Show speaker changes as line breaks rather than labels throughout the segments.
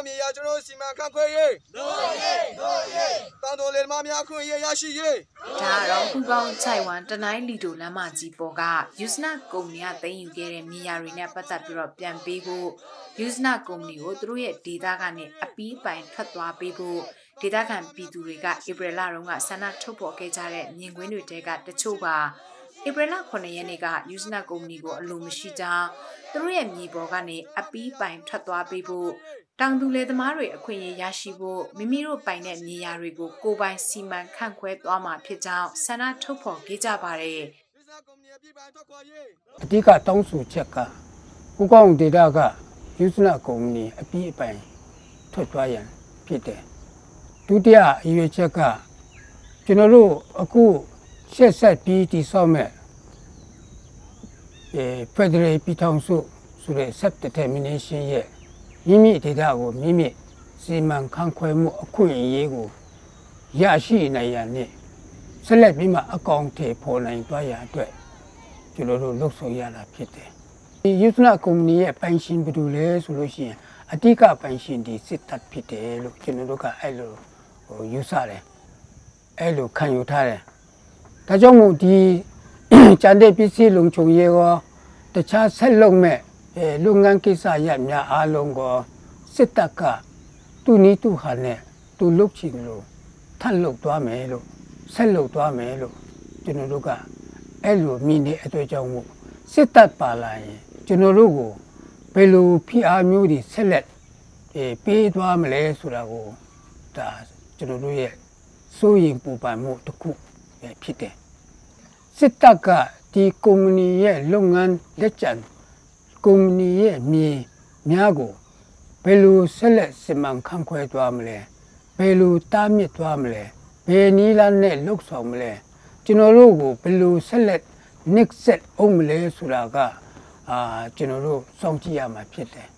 မြေယာကျွန်တော်စီမံခန့်ခွဲရေးတန်တော်လေမများခွင့်ရရရှိရေး
ဒါတော့ခုကောင်းချိုင်ဝမ်တနိုင်းလီတိုလမ်းမကြီးပေါ်ကယူစနာကုမ္ပဏီကသိမ်းယူခဲ့တဲ့မြေယာတွေနဲ့ပတ်သက်ပြီးတော့ပြန်ပေးဖို့ယူစနာကုမ္ပဏီကိုသူတို့ရဲ့ဒေတာကနေအပီးပိုင်ထွက်သွားပေးဖို့ဒေတာခံပြည်သူတွေကဧပြီလတုန်းကဆန္ဒထုတ်ဖော်ခဲ့ကြတဲ့မြင်ကွင်းတွေတဲကတချို့ပါဧပြီလ9ရက်နေ့ကယူစနာကုမ္ပဏီကိုအလိုမရှိကြောင်းသူတို့ရဲ့မြေပေါ်ကနေအပီးပိုင်ထွက်သွားပေးဖို့တောင်သူလယ်သမားတွေအခွင့်အရေးရရှိဖို့မိမိတို့ပိုင်တဲ့မြေယာတွေကိုကိုယ်ပိုင်စီမံခန့်ခွဲသွားမှာဖြစ်ကြောင်းဆန္ဒထုတ်ဖော်ခဲ့ကြပါတယ်
အဓိကတောင်းဆိုချက်ကကိုကောင်းဒေတာကယူစနာကုမ္ပဏီအပြီးအပိုင်ထွက်သွားရန်ဖြစ်တယ်ဒုတိယအရွေးချက်ကကျွန်တော်တို့အခုဆက်ပြီးတည်ဆောက်မဲ့Federal ပြည်ထောင်စုဆိုတဲ့ self-determination ရဲ့မိမိဒေတာကိုမိမိစီမံခန့်ခွဲမှုအခွင့်အရေးကိုရရှိနိုင်ရန်နဲ့ဆက်လက်ပြီးမှအကောင့်ထဲပေါ်နိုင်သွားရအတွက်ကျွန်တော်တို့လှုပ်ဆောင်ရတာဖြစ်တယ်ဒီယူစနာကုမ္ပဏီရဲ့ပိုင်ရှင်ဘယ်သူလဲဆိုလို့ရှိရင်အဓိကပိုင်ရှင်ဒီစစ်တပ်ဖြစ်တယ်လို့ကျွန်တော်တို့ကအဲ့လိုယူဆတယ်အဲ့လိုခံယူထားတယ်ဒါကြောင့်မို့ဒီကျန်တဲ့ပစ္စည်းလုံခြုံရေးရောတခြားဆက်လုပ်မဲ့လုပ်ငန်းကိစ္စရပ်များအားလုံးကိုစစ်တပ်ကသူ့နည်းသူ့ဟာနဲ့သူလုပ်ချင်လို့ထပ်လုပ်သွားမယ်လို့ဆက်လုပ်သွားမယ်လို့ကျွန်တော်တို့ကအဲ့လိုမြင်တဲ့အတွက်ကြောင့်မို့စစ်တပ်ပါလာရင်ကျွန်တော်တို့ကိုဘယ်လိုဖိအားမျိုးတွေဆက်လက်ပေးသွားမလဲဆိုတာကိုဒါကျွန်တော်တို့ရဲ့စိုးရိမ်ပူပန်မှုတစ်ခုဖြစ်တယ်စစ်တပ်ကဒီကုမ္ပဏီရဲ့လုပ်ငန်းလက်ကျန်ကုမ္ပဏီရဲ့မြေများကိုဘယ်လိုဆက်လက်စီမံခန့်ခွဲသွားမလဲဘယ်လိုတားမြစ်သွားမလဲဘယ်နည်းလမ်းနဲ့လှုပ်ဆောင်မလဲကျွန်တော်တို့ကိုဘယ်လိုဆက်လက် next set အောင်မလဲဆိုတာကကျွန်တော်တို့စောင့်ကြည့်ရမှာဖြစ်တယ်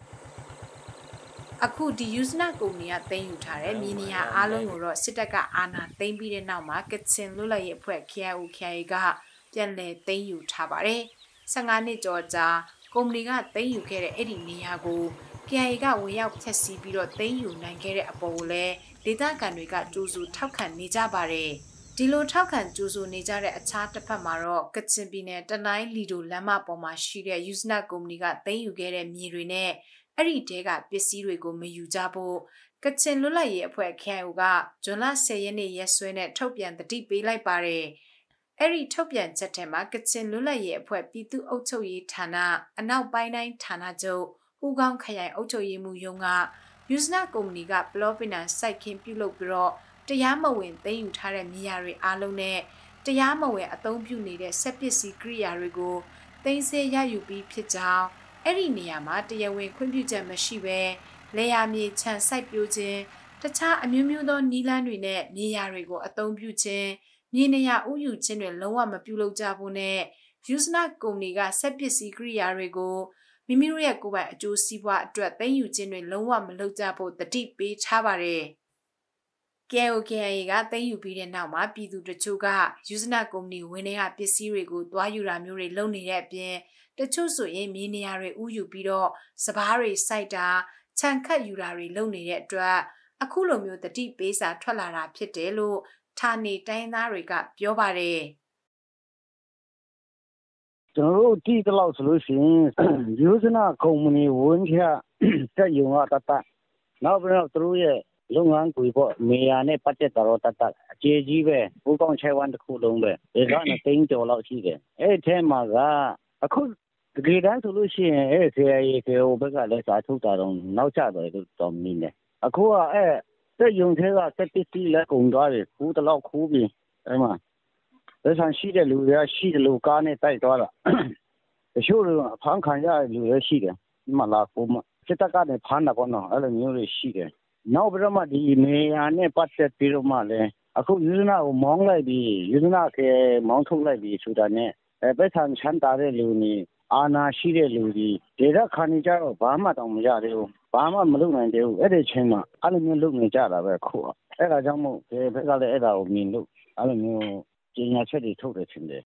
အခုဒီယူစနာကုမ္ပဏီကသိမ်းယူထားတဲ့မြေနေရာအားလုံးကိုတော့စစ်တပ်ကအာဏာသိမ်းပြီးတဲ့နောက်မှာကချင်လွတ်လပ်ရေးအဖွဲ့ KIA ကပြန်လည်သိမ်းယူထားပါတယ်15နှစ်ကျော်ကြာကုမ္ပဏီကသိမ်းယူခဲ့တဲ့အဲ့ဒီနေရာကို KIA ကဝင်ရောက်ဖျက်ဆီးပြီးတော့သိမ်းယူနိုင်ခဲ့တဲ့အပေါ်ကိုလည်းဒေသခံတွေကကြိုးစိုးထောက်ခံနေကြပါတယ်ဒီလိုထောက်ခံကြိုးစိုးနေကြတဲ့အခြားတစ်ဖက်မှာတော့ကချင်ပြည်နယ်တနိုင်းလီတိုလမ်းမပေါ်မှာရှိတဲ့ယူစနာကုမ္ပဏီကသိမ်းယူခဲ့တဲ့မြေတွေနဲ့အဲ့ဒီတဲကပစ္စည်းတွေကိုမယူကြဖို့ကချင်လွတ်လပ်ရေးအဖွဲ့ KIO ကဇွန်လ10ရက်နေ့ရက်စွဲနဲ့ထုတ်ပြန်တတိပေးလိုက်ပါတယ်အဲ့ဒီထုတ်ပြန်ချက်ထဲမှာကချင်လွတ်လပ်ရေးအဖွဲ့ပြည်သူ့အုပ်ချုပ်ရေးဌာနအနောက်ပိုင်းတိုင်းဌာနချုပ်ဦးကောင်းခရိုင်အုပ်ချုပ်ရေးမှူးရုံးကယူစနာကုမ္ပဏီကပလောပီနန်စိုက်ခင်းပြုလုပ်ပြီးတော့တရားမဝင်သိမ်းယူထားတဲ့မြေယာတွေအားလုံးနဲ့တရားမဝင်အသုံးပြုနေတဲ့စက်ပစ္စည်းကိရိယာတွေကိုသိမ်းဆည်းရယူပြီးဖြစ်ကြောင်းအဲ့ဒီနေရာမှာတရားဝင်ခွင့်ပြုချက်မရှိဘဲလေယာမြေခြံစိုက်ပျိုးခြင်းတခြားအမျိုးမျိုးသောနည်းလမ်းတွေနဲ့မြေယာတွေကိုအသုံးပြုခြင်းမြေနေရာဥယူခြင်းတွေလုံးဝမပြုလုပ်ကြဖို့နဲ့ယူစနာကုမ္ပဏီကစက်ပစ္စည်းကိရိယာတွေကိုမိမိတို့ရဲ့ကိုယ်ပိုင်အကျိုးစီးပွားအတွက်သိမ်းယူခြင်းတွေလုံးဝမလုပ်ကြဖို့တတိပေးထားပါတယ်KIA ကသိမ်းယူပြီးတဲ့နောက်မှာပြည်သူတချို့ကယူစနာကုမ္ပဏီဝင်တဲ့ပစ္စည်းတွေကိုတွားယူတာမျိုးတွေလုပ်နေတဲ့အပြင်တချို့ဆိုရင်မြေနေရာတွေဥယူပြီးတော့စပားတွေစိုက်တာခြံခတ်ယူတာတွေလုပ်နေတဲ့အတွက်အခုလိုမျိုးတတိပေးစာထွက်လာတာဖြစ်တယ်လို့ဌာနေတိုင်းသားတွေကပြောပါတယ်
ကျွန်တော်တို့ဒီတော့ဆိုလို့ရှိရင်ယူစနာကုမ္ပဏီဝင်ချတက်ယုံကတတ်နောက်ပြီးတော့သူတို့ရဲ့လုပ်ငန်းကိုပေါ့နေရာနဲ့ပတ်သက်တော့တတ်အကျေကြီးပဲဘူကောင်းချဲဝမ်တစ်ခုလုံးပဲဒီကနေ့သိန်းကျော်လောက်ရှိတယ်အဲ့ထဲမှာကအခုတကယ်တမ်းဆိုလို့ရှိရင်အဲ့CIAဘက်ကလည်းစာထုတ်တာတော့နောက်ကျတယ်လို့တော်မင်းတယ်အခုကအဲ့တက်ယုံထဲကစက်ပစ္စည်းလည်းကုန်သွားတယ်ခုတလောက်ခိုးပြီးအဲ့မှာလက်ဆန်ရှိတဲ့လူတွေကရှိတယ်လို့ကားနဲ့တိုက်သွားတာတချို့အဖမ်းခံရတဲ့လူတွေရှိတယ်ဒီမှာလာကိုမစစ်တပ်ကနေဖမ်းတာပေါ့နော်အဲ့လိုမျိုးတွေရှိတယ်နောက်ပြီးတော့မှဒီနေရာနဲ့ပတ်သက်ပြီးတော့မှလည်းအခုယူဇနာကိုမောင်းလိုက်ပြီးယူဇနာကမောင်းထုတ်လိုက်ပြီးဆိုတာနဲ့ပဲဆန်ချမ်းတာတဲ့လူတွေအာနာရှိတဲ့လူတွေဒေသခံတွေကြတော့ဘာမှတောင်မရသေးဘူးဘာမှမလုပ်နိုင်သေးဘူးအဲ့ဒီချိန်မှာအဲ့လိုမျိုးလုပ်နေကြတာပဲခုအဲ့ဒါကြောင့်မို့ဒီဘက်ကလည်းအဲ့ဒါကိုမြင်လို့အဲ့လိုမျိုးကျညာချက်တွေထုတ်တယ်ထင်တယ်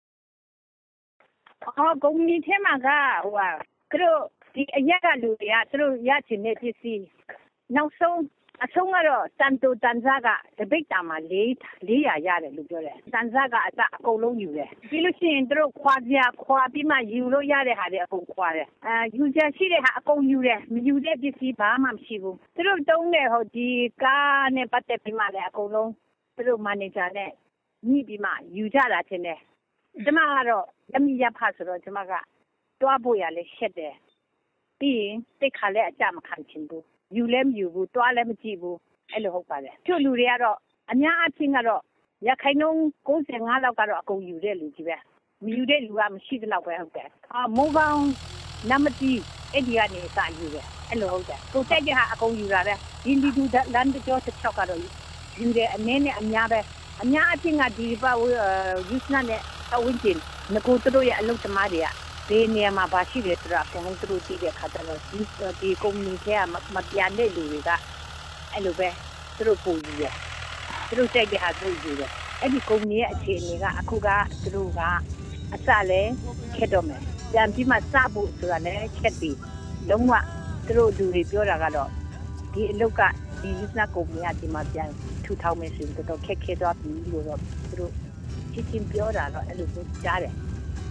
ကုမ္ပဏီထဲမှာကသူတို့ဒီအရက်ကလူတွေကသူတို့ရချင်တဲ့ပစ္စည်းနောက်ဆုံးအဆုံးကတော့တန်တိုတန်စားကတပိတ်တာမှာ400ရတယ်လို့ပြောတယ်တန်စားကအစအကုန်လုံးယူတယ်ပြီးလို့ရှိရင်တို့ခွာပြီးမှယူလို့ရတဲ့ဟာတွေအကုန်ခွာတယ်ယူကြရှိတဲ့ဟာအကုန်ယူတယ်မယူတဲ့ပစ္စည်းဘာမှမရှိဘူးတို့တုံးတဲ့ဟိုဒီကားနဲ့ပတ်သက်ပြီးမှလည်းအကုန်လုံးတို့မန်နေဂျာနဲ့ညှိပြီးမှယူကြတာထင်တယ်ကျမကတော့အမိရဖဆိုတော့ကျမကတွားဖို့ရလဲရှက်တယ်ပြီးရင်တိတ်ခါလဲအကြမခံချင်ဘူးယူလဲမယူဘူးတွားလဲမကြည့်ဘူးအဲ့လိုဟုတ်ပါတယ်သူလူတွေကတော့အများအပြားကတော့ရခိုင်နှုန်း95လောက်ကတော့အကုန်ယူတဲ့လူကြီးပဲမယူတဲ့လူကမရှိတဲ့လောက်ပဲဟုတ်တယ်မိုးကောင်းနမတီအဲ့ဒီကနေစယူတယ်အဲ့လိုဟုတ်တယ်ကိုတက်ကြဟာအကုန်ယူတာပဲဒီလီဒူလန်ကျော်6ကတော့ယူတယ်အနေနဲ့အများပဲအများအပြားကဒီပါယူစနာနဲ့အဝင်းကျင်ငကိုတို့ရဲ့အလုပ်သမားတွေကဒီနေရာမှာပါရှိတယ်ဆိုတာအကုန်လုံးသူတို့သိတဲ့ခါကျတော့ဒီကုမ္ပဏီကမပြန်တဲ့လူတွေကအဲ့လိုပဲသူတို့ပုံယူတယ်သူတို့စိတ်ကဟာသူယူတယ်အဲ့ဒီကုမ္ပဏီရဲ့အခြေအနေကအခုကသူတို့ကအစလဲခက်တော့မယ်ပြန်ပြီးမှစဖို့ဆိုတာလည်းခက်ပြီလုံးဝသူတို့လူတွေပြောတာကတော့ဒီအလုပ်ကဒီ business ကုမ္ပဏီကဒီမှာပြန်ထူထောင်မယ်ဆိုရင်တော့ခက်သွားပြီလို့တော့သူတို့ချင်းပြောတာတော့အဲ့လိုမျိုးကြားတယ်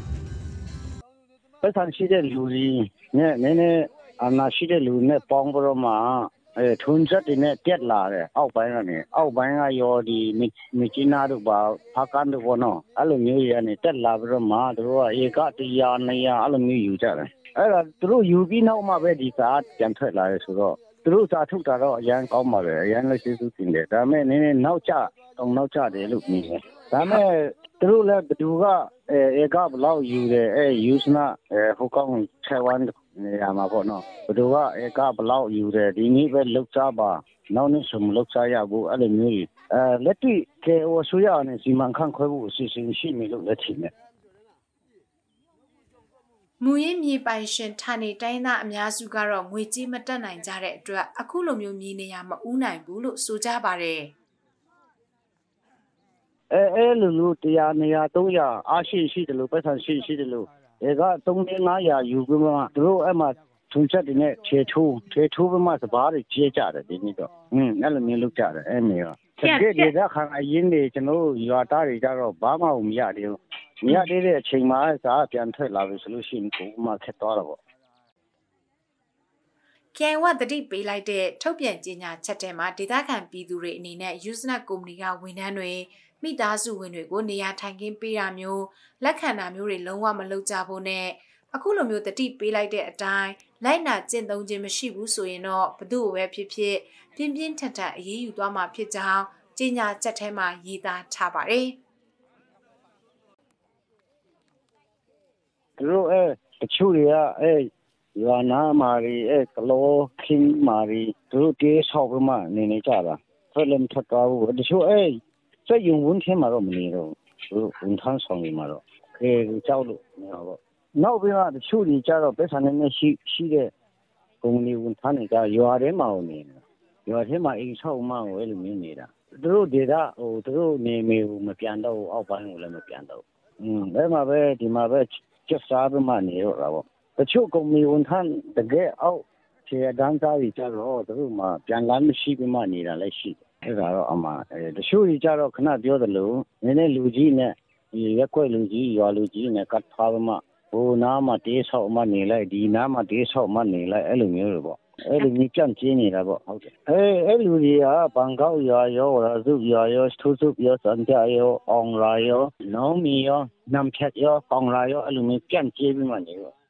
ပတ်စံရှိတဲ့လူကြီးနဲ့နည်းနည်းအနာရှိတဲ့လူနဲ့ပေါင်းပြီးတော့မှထွန်းချက်တွေနဲ့တက်လာတယ်အောက်ပိုင်းကရောဒီမီချီနာတို့ပါဖာကန်တို့ဘောနော်အဲ့လိုမျိုးတွေကနေတက်လာပြီးတော့မှသူတို့ကဧက100 200အဲ့လိုမျိုးယူကြတယ်အဲ့ဒါသူတို့ယူပြီးနောက်မှပဲဒီစာပြန်ထွက်လာတယ်ဆိုတော့သူတို့စာထုတ်တာတော့အရန်ကောင်းပါပဲအရန်လည်းကျေးဇူးတင်တယ်ဒါပေမဲ့နည်းနည်းနောက်ကျတယ်လို့မြင်တယ်ဒါပေမဲ့သူတို့လည်းဘယ်သူကဧကဘလောက်ယူတယ်ယူစနာဟိုကောင်Taiwanနေရာမှာပေါ့နော်ဘယ်သူကဧကဘလောက်ယူတယ်ဒီနေ့ပဲလောက်စားပါနောက်နေ့ဆိုမလောက်စားရဘူးအဲ့လိုမျိုးလက်တွေ့ကေအိုဆိုရအောင်စီမံခန့်ခွဲဖို့အစီအစဉ်ရှိနေလို့လက်ထင်တယ်
မူရင်းမြေပိုင်ရှင်ဌာနေတိုင်းသားအများစုကတော့ငွေကြေးမတက်နိုင်ကြတဲ့အတွက်အခုလိုမျိုးမြေနေရာမဦးနိုင်ဘူးလို့ဆိုကြပါတယ်
လူ100 200 300အားရှိတယ်လို့ပတ်စံရှိတယ်လို့က300 500ယူပြီးမှသူတို့အဲ့မှာထုံချက်တွေနဲ့ခြေထိုးပြီးမှစပါးတွေကျဲကြတယ်ဒီနေ့တော့အဲ့လိုမျိုးလုပ်ကြတယ်အဲ့မျိုးတကယ်ဒေသခံအရင်တွေကျွန်တော်တို့ရွာသားတွေကြတော့ဘာမှမရသေးဘူးမရသေးတဲ့အချိန်မှာစာပြန်ထွက်လာပြီဆိုလို့ရှိရင်ကိုမှခက်သွားတော့ပေါ့
KIA ဝတတိပေးလိုက်တဲ့ထုတ်ပြန်ကြေညာချက်ထဲမှာဒေသခံပြည်သူတွေအနေနဲ့ Usenet ကုမ္ပဏီကဝန်ထမ်းတွေမိသားစုဝင်တွေကိုနေရာထိုင်ခင်းပေးတာမျိုးလက်ခံတာမျိုးတွေလုံးဝမလုပ်ကြဖို့နဲ့အခုလိုမျိုးတတိပေးလိုက်တဲ့အတိုင်းလိုက်နာကျင့်သုံးခြင်းမရှိဘူးဆိုရင်တော့ဘသူ့ကိုပဲဖြစ်ဖြစ်ပြင်းပြင်းထန်ထန်အရေးယူသွားမှာဖြစ်ကြောင်းကြေညာချက်ထဲမှာရေးသားထားပါတယ်
သူတို့တချို့တွေကရွာနာမာရီကလောခင်းမာရီသူတို့တေးဆောက်ပြီးမှနေကြတာထွက်လည်းမထွက်တော့ဘူးတချို့စက်ယုံဝန်ထမ်းမှာတော့မနေတော့သူတို့ဝန်ထမ်းဆောင်နေမှာတော့ကြောက်လို့မရတော့နောက်ပြီးတော့တချို့တွေကြတော့ပတ်စံနဲ့ရှိတဲ့ကုမ္ပဏီဝန်ထမ်းတွေကြရွာထဲမှာနေတာရွာထဲမှာအိမ်ဆောက်မှကိုအဲ့လိုမျိုးနေတာသူတို့ဒေတာသူတို့နေမေကိုမပြန်တော့အောက်ပိုင်းကိုလည်းမပြန်တော့အဲ့မှာပဲဒီမှာပဲကျစားပြီးမှနေတော့တာပေါ့တချို့ကုမ္ပဏီဝန်ထမ်းတကယ်အောက်ခြေတန်းသားတွေကြတော့သူတို့မှပြန်လာမရှိပြီးမှနေတာလည်းရှိတယ်အဲ့ဒါတော့အမှတချို့ကြီးကြတော့ခဏပြောသလိုနည်းနည်းလူကြီးနဲ့ဒီရက်ွက်လူကြီးရွာလူကြီးနဲ့ကတ်ထားပြီးမှဟိုနားမှာတေးဆောက်မှနေလိုက်ဒီနားမှာတေးဆောက်မှနေလိုက်အဲ့လိုမျိုးတွေပေါ့အဲ့လိုမျိုးကြန့်ကျင်းနေတာပေါ့ဟုတ်တယ်အဲ့လူတွေကဘန်ကောက်ရွာရောရာစုရွာရောထူးစုရောစံကြရောအောင်ရာရောနောင်မီရောနမ်ဖြတ်ရောအောင်ရာရောအဲ့လိုမျိုးကြန့်ကျင်းပြီးမှနေတော့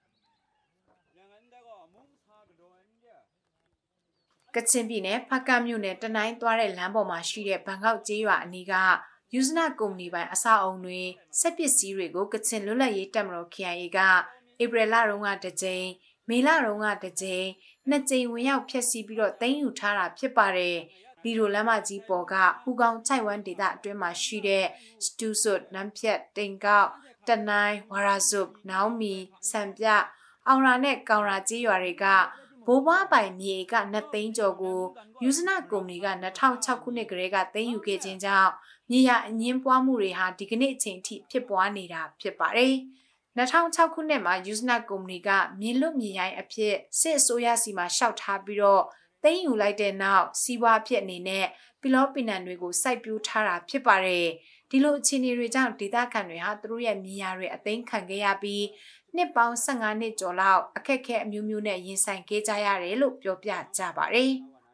ကချင်ပြည်နယ်ဖကတ်မြို့နယ်တနိုင်းသွားတဲ့လမ်းပေါ်မှာရှိတဲ့ဘန်ကောက်ကျေးရွာအနီးကUsenet ကုမ္ပဏီပိုင်အဆောက်အုံတွေစက်ပစ္စည်းတွေကိုကချင်လွတ်လပ်ရေးတပ်မတော် KIA ကဧပြီလတုန်းကတစ်ကြိမ်မေလတုန်းကတစ်ကြိမ်နှစ်ကြိမ်ဝင်ရောက်ဖျက်ဆီးပြီးတော့သိမ်းယူထားတာဖြစ်ပါတယ်လီဒိုလမ်းမကြီးပေါ်ကဟူကောင်ချိုက်ဝမ်ဒေသအတွင်းမှာရှိတဲ့စတူဆွတ်နမ်ဖြတ်တိန်ကောက်တနိုင်းဝါရာဇုပ်နောင်မီစံပြအောင်ရာနဲ့ကောင်ရာကျေးရွာတွေကဘိုးဘွားပိုင်မြေက2သိန်းကျော်ကို Usenet ကုမ္ပဏီက2006ခုနှစ်ကတည်းကသိမ်းယူခဲ့ခြင်းကြောင့်မြေယာအငင်းပွားမှုတွေဟာဒီကနေ့အချိန်ထိဖြစ်ပွားနေတာဖြစ်ပါတယ်။2006ခုနှစ်မှာ Usenet ကုမ္ပဏီကမြေလွတ်မြေရိုင်းအဖြစ်စစ်အစိုးရစီမှာရှောက်ထားပြီးတော့သိမ်းယူလိုက်တဲ့နောက်စီးပွားဖြစ်အနေနဲ့ပီလောပီနန်တွေကိုစိုက်ပျိုးထားတာဖြစ်ပါတယ်ဒီလိုအခြေအနေတွေကြောင့်ဒေသခံတွေဟာသူတို့ရဲ့မြေယာတွေအသိမ်းခံခဲ့ရပြီးနှစ်ပေါင်း15နှစ်ကျော်လောက်အခက်အခဲအမျိုးမျိုးနဲ့ရင်ဆိုင်ခဲ့ကြရတယ်လို့ပြောပြကြပါတယ်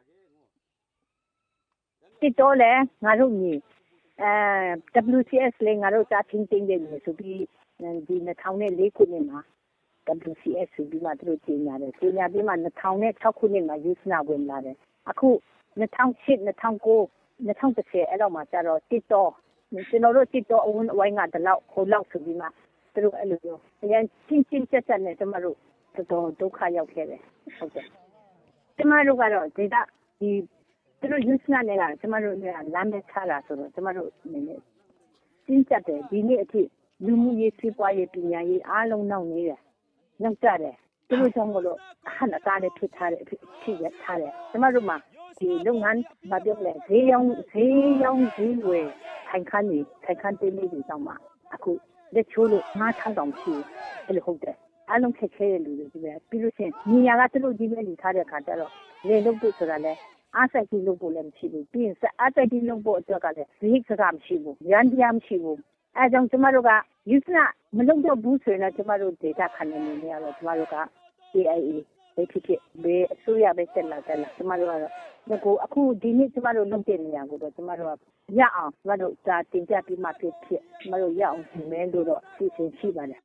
တစ်တော့လဲငါတို့မြေWCS လေငါတို့တာချင်းတင်တယ်ဆိုပြီးဒီ2004ခုနှစ်မှာ WCS ဆိုပြီးမှသူတို့ပြင်ရတယ်ပြင်ရပြီးမှ2006ခုနှစ်မှာယူစနာဝင်လာတယ်အခု2008 2009 2010အဲ့တော့မှကျတော့တစ်တော့ကျွန်တော်တို့တစ်တော့အဝိုင်းကတလောက်ဟိုလောက်ဆိုပြီးမှသူတို့အဲ့လိုပြောအရင်ချင်းချက်နဲ့ကျွန်တော်တို့တော်တော်ဒုက္ခရောက်ခဲ့တယ်ဟုတ်တယ်ကျွန်တော်တို့ကတော့ဒေတာဒီသူတို့ယူစနာနဲ့ကကျွန်တော်တို့ကလမ်းပဲချတာဆိုတော့ကျွန်တော်တို့အနေနဲ့ချင်းချက်တယ်ဒီနေ့အထိလူမှုရေးစီးပွားရေးပညာရေးအားလုံးနောက်နေတယ်နောက်ကြတယ်သူတို့ကြောင့်မလို့အခက်အခဲတွေဖြစ်ထားတယ်ဖြစ်ရထားတယ်ကျွန်တော်တို့မှာဒီလုပ်ငန်းမပြောလဲဈေးရောင်းဈေးဝယ်ခိုင်ခန်းတင်းလေးတွေကြောင့်မှအခုလက်ချိုးလို့9000တောင်ရှိအဲ့လိုဟုတ်တယ်အားလုံးခက်ခဲတဲ့လူတွေဒီပဲပြီးလို့ချင်းညီညာကသူတို့ကြီးပဲလူထားတဲ့ခါကျတော့လေလုပ်ဖို့ဆိုတာလဲအားစိတ်ကြီးလုပ်ဖို့လည်းမရှိဘူးပြီးရင်အားစိတ်ကြီးလုပ်ဖို့အတွက်ကလည်းဈေးကမရှိဘူးရန်တရားမရှိဘူးအဲကြောင့်ကျမတို့ကယူစနာမလုပ်တော့ဘူးဆိုရင်တော့ကျမတို့ဒေတာခံနေနေရတော့ကျမတို့က AIA ပဲဖြစ်ဘယ်အစိုးရပဲတက်လာကျမတို့ကတော့အခုဒီနေ့ကျမတို့လုပ်တဲ့နေရာကိုတော့ကျမတို့ကရအောင်ကျမတို့ဒါတင်ပြပြီးမှဖြစ်ကျမတို့ရအောင်ပြင်မယ်လို့တော့စီစဉ်ရှိပါတယ်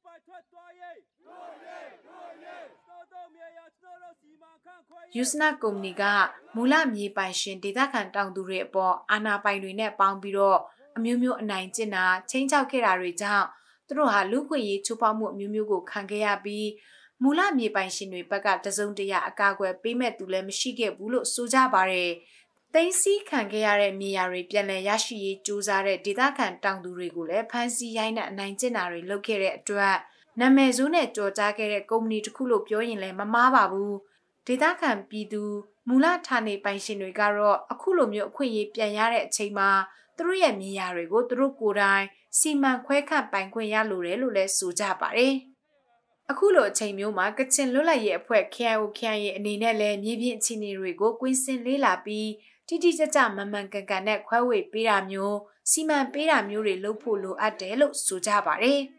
ယူစနာကုမ္ပဏီကမူလမြေပိုင်ရှင်ဒေသခံတောင်သူတွေအပေါ်အာဏာပိုင်တွေနဲ့ပေါင်းပြီးတော့အမျိုးမျိုးအနိုင်ကျင့်တာချင်းချောက်ခဲ့တာတွေကြောင့်သူတို့ဟာလူ့ခွင့်ရေးချိုးဖောက်မှုအမျိုးမျိုးကိုခံခဲ့ရပြီးမူလမြေပိုင်ရှင်တွေဘက်ကတစုံတရာအကာအကွယ်ပေးမဲ့သူလည်းမရှိခဲ့ဘူးလို့ဆိုကြပါတယ်။သိမ်းဆည်းခံခဲ့ရတဲ့မြေယာတွေပြန်လည်ရရှိရေးကြိုးစားတဲ့ဒေသခံတောင်သူတွေကိုလည်းဖမ်းဆီးရိုင်းတဲ့အနိုင်ကျင့်တာတွေလုပ်ခဲ့တဲ့အတွက်နာမည်ဆိုးနဲ့ကြော်ကြားခဲ့တဲ့ကုမ္ပဏီတစ်ခုလို့ပြောရင်လည်းမမှားပါဘူး။ဒေသခံပြည်သူမူလဌာနေပိုင်ရှင်တွေကတော့အခုလိုမျိုးအခွင့်အရေးပြန်ရတဲ့အချိန်မှာသူတို့ရဲ့မြေယာတွေကိုသူတို့ကိုယ်တိုင်စီမံခွဲခန့်ပိုင်ခွင့်ရလိုတယ်လို့လည်းဆိုကြပါတယ်။အခုလိုအချိန်မျိုးမှာကချင်လွတ်လပ်ရေးအဖွဲ့ KIO/KIA အနေနဲ့လည်းမြေပြင်အခြေအနေတွေကိုကွင်းဆင်းလေ့လာပြီးတိတိကျကျမမှန်ကန်ကန်နဲ့ခွဲဝေပေးတာမျိုးစီမံပေးတာမျိုးတွေလုပ်ဖို့လိုအပ်တယ်လို့ဆိုကြပါတယ်။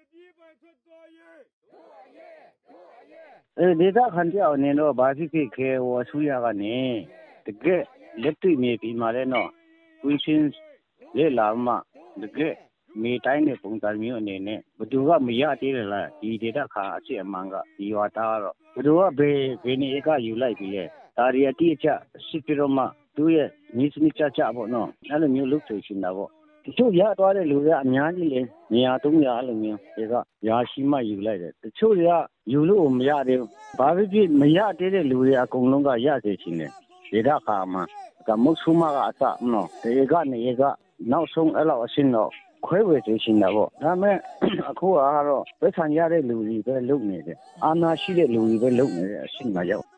ဒေတာခံတယောက်အနေနဲ့ဘာဖြစ်ဖြစ်ခဲဝဆူရကနေတကယ်လက်တွေ့မြေပြီးမှလည်းနော်ကွင်းရှင်းလေလာမှတကယ်မြေတိုင်းတဲ့ပုံစံမျိုးအနေနဲ့ဘယ်သူကမရသေးတယ်လားဒီဒေတာခါအစ်အမှန်ကဒီဝါတာတော့ဘယ်သူကဘယ်နေကယူလိုက်ပြီလဲဒါရီအတိအကျစစ်ပြတော့မှသူရဲ့ညီစနစ်ချပေါ့နော်အဲ့လိုမျိုးလုပ်ဆိုရှင်တာပေါ့တချို့ရသွားတဲ့လူတွေအများကြီးလေနေရာ300အဲ့လိုမျိုးတွေကရာရှိမှယူလိုက်တယ်တချို့တွေကယူလို့မရသေးဘူးဘာဖြစ်မရသေးတဲ့လူတွေအကုန်လုံးကရစေချင်တယ်ဒေတာခါမှာကမုတ်ဆူမကအစနော်ဒီကနေကနောက်ဆုံးအဲ့လိုအရှင်းတော့ခွဲဝေစေချင်တာပေါ့ဒါမဲ့အခုကတော့ပတ်စံရတဲ့လူတွေပဲလုပ်နေတယ်အာဏာရှိတဲ့လူတွေပဲလုပ်နေတဲ့အရှင်းမှာရောက်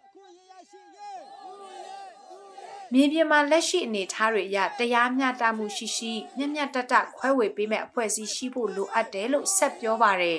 မြေပြင်မှာလက်ရှိအနေထားတွေအရတရားမျှတမှုရှိမျှတတခွဲဝေပေးမဲ့အဖွဲ့အစည်းရှိဖို့လိုအပ်တယ်လို့ဆက်ပြောပါတယ်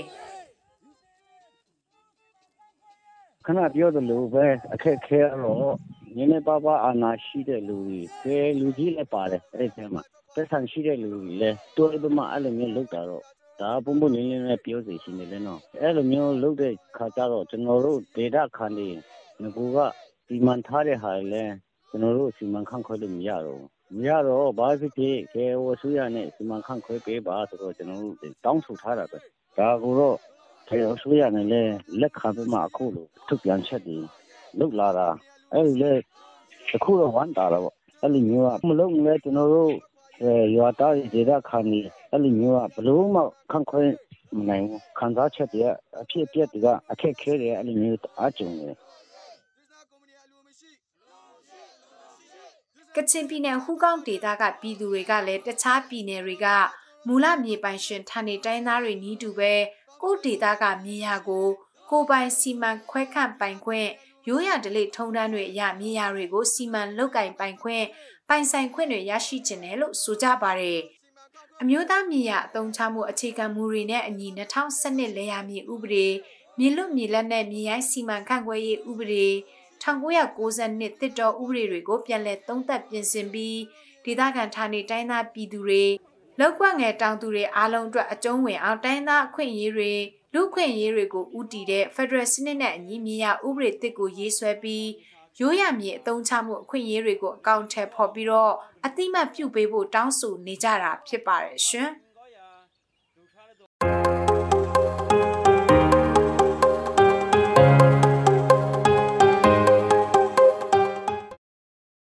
ခဏပြောသလိုပဲအခက်ခဲတော့နည်းနည်းပါးပါးအာဏာရှိတဲ့လူတွေပဲလူကြီးလည်းပါတယ်အဲ့ဒီမှာပတ်စံရှိတဲ့လူတွေလည်းတိုးပြီးမှအဲ့လိုမျိုးလုပ်တာတော့ဒါပုံပုံနည်းနည်းနဲ့ပြောစီရှိနေတယ်နော်အဲ့လိုမျိုးလုပ်တဲ့ခါကျတော့ကျွန်တော်တို့ဒေတာခံနေငကူကဒီမှန်ထားတဲ့ဟာလည်းကျွန်တော်တို့စီမံခန့်ခွဲလို့မရတော့ဘာဖြစ်ဖြစ်ကေဝဆူရနဲ့စီမံခန့်ခွဲပေးပါဆိုတော့ကျွန်တော်တို့တောင်းဆိုထားတာပဲဒါကိုတော့ကေဝဆူရနဲ့လည်းလက်ခံပြီးမှအခုလို့ထုတ်ပြန်ချက်တွေလုပ်လာတာအဲ့ဒီလေအခုတော့ဝန်တာတော့အဲ့လိုမျိုးကမလုပ်လဲကျွန်တော်တို့ရွာသားဒေတာခံနေအဲ့လိုမျိုးကဘလို့မှခန့်ခွဲမနိုင်ဘူးခံစားချက်တွေအဖြစ်အပျက်တွေကအခက်ခဲတွေအဲ့လိုမျိုးအားကြုံနေ
ကချင်ပြည်နယ်ဟူးကောင်းဒေသကပြည်သူတွေကလည်းတခြားပြည်နယ်တွေကမူလမြေပိုင်ရှင်ဌာနေတိုင်းသားတွေနီးတူပဲကိုဒေသကမြေယာကိုကိုပိုင်စီမံခွဲခန့်ပိုင်ခွင့်ရိုးရာဓလေ့ထုံးတမ်းတွေအရမြေယာတွေကိုစီမံလုပ်ကင်ပိုင်ခွင့်ပိုင်ဆိုင်ခွင့်တွေရရှိခြင်းတယ်လို့ဆိုကြပါတယ်။အမျိုးသားမြေယာအသုံးချမှုအခြေခံမူတွေနဲ့အညီ2012လယ်ယာမြေဥပဒေမြေလွတ်မြေလက်နဲ့မြေရိုင်းစီမံခန့်ခွဲရေးဥပဒေ 1990နှစ်တစ်တော်ဥပဒေတွေကိုပြန်လည်သုံးသပ်ပြင်ဆင်ပြီးဒေသခံဌာနေတိုင်းသားပြည်သူတွေလောက်ကွက်ငယ်တောင်သူတွေအားလုံးအတွက်အကျုံးဝင်အောင်တိုင်းသားအခွင့်အရေးတွေလူခွင့်ရေးတွေကိုဦးတည်တဲ့ Federal စနစ်နဲ့အညီမြေယာဥပဒေတစ်ကိုရေးဆွဲပြီးရိုးရမြေအသုံးချမှုအခွင့်အရေးတွေကိုအကောင့်ထဲပေါ်ပြီးတော့အတိမတ်ပြုပေးဖို့တောင်းဆိုနေကြတာဖြစ်ပါတယ်ရှင်။